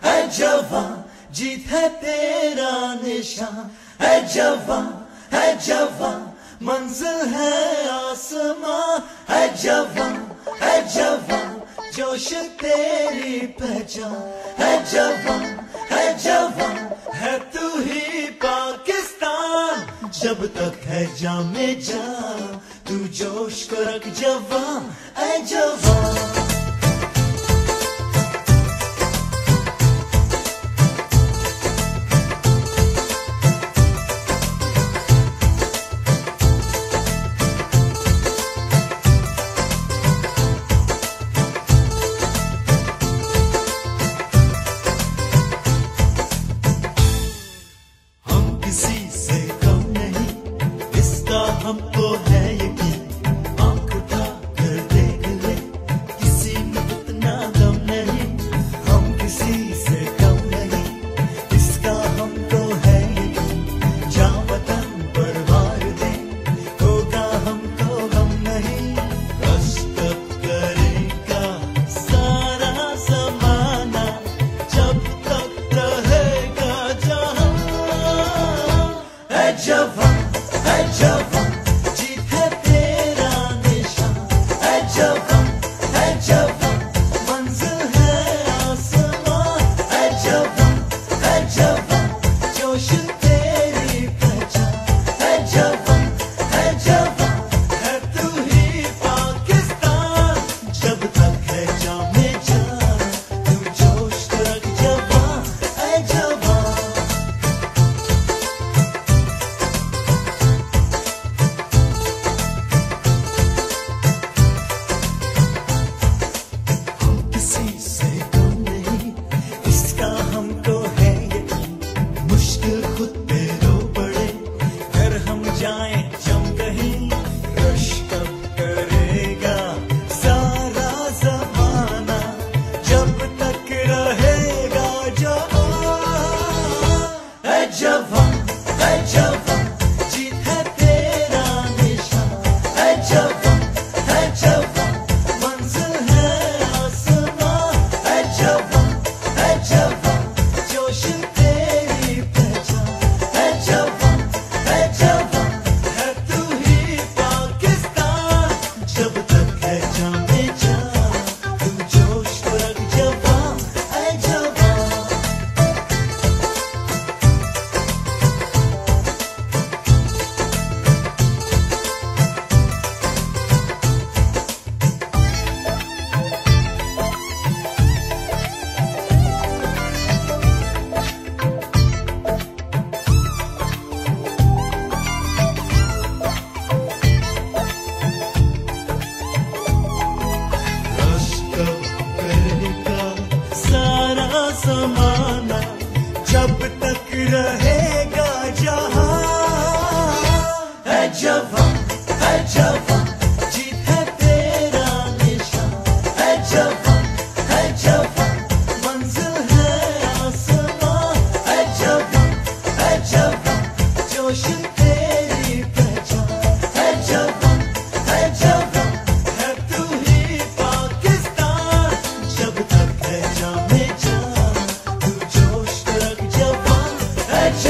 है जवां, जीत है तेरा निशान, है जवां, है जवां, मंजिल है आसमां, है जवां, है जवां, जोश तेरी पहचान, है जवां, है जवां, है तू ही पाकिस्तान। जब तक है जान में जान, तू जोश को रख जवां, है जवां। हमको है यकीन, आँख उठा कर देख ले, किसी में इतना दम नहीं, हम किसी से कम नहीं, इसका हमको है यकीन, जहाँ वतन पर वार दे, होगा हमको गम नहीं, कष्ट करेगा सारा ज़माना, जब तक रहेगा जहाँ, है जवां, है जवां, जवां, है जवां, जीत है तेरा निशान, है जवां, है जवां, मंजिल है आसमां, है जवां, है जवां, जोश तेरी पहचान, है जवां, है जवां, है तू ही पाकिस्तान। जब तक है जान में जान, तू जोश को रख जवां, है जवां। ज़माना जब तक रहेगा जहाँ, है जवां, है जवां, जीत है तेरा निशान, है जवां, है जवां, मंजिल है आसमां, है जवां, है जवां, जोश तेरी पहचान, है जवां, है जवां, है तू ही पाकिस्तान। जब तक है जान में जान, तू जोश को रख जवां, है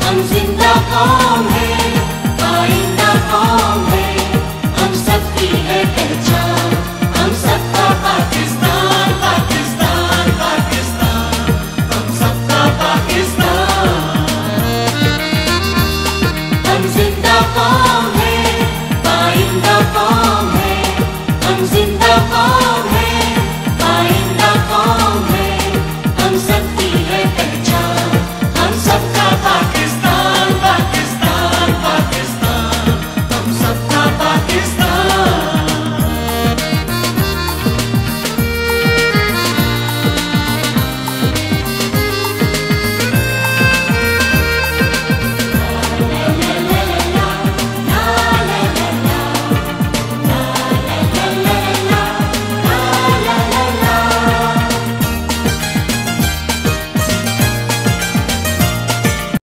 हम जिंदा कौम है।